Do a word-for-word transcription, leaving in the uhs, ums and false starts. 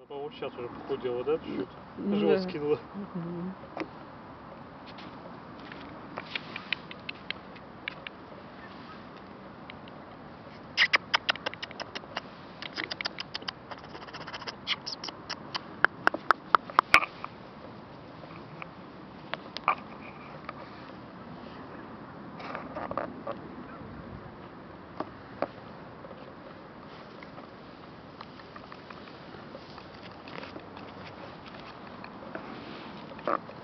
По-моему, сейчас уже похудела, да, чуть-чуть? Да. Живот скинула. Мгм. Thank you.